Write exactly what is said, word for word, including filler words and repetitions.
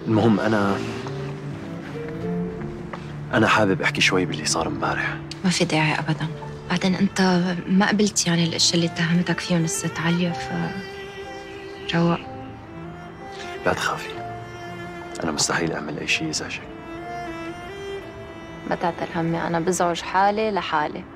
المهم أنا أنا حابب أحكي شوي باللي صار امبارح. ما في داعي أبداً. بعدين أنت ما قبلت يعني الأشياء اللي اتهمتك فيهم الست عليا، ف روق. لا تخافي، أنا مستحيل أعمل أي شيء يزعجك. ما تعتل همي، أنا بزعج حالي لحالي.